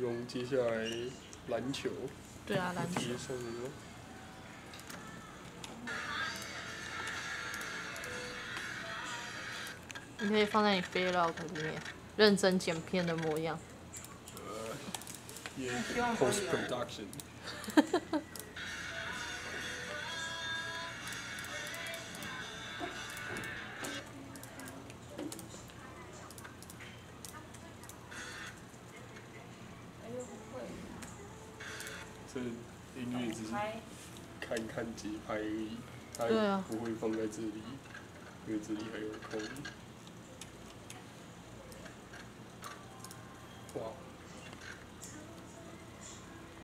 用接下来篮球。 对啊，篮球。 上了。 你可以放在你 vlog 里面，认真剪片的模样。 post production。这音乐只是看看节拍而已，它不会放在这里，因为这里还有空。哇。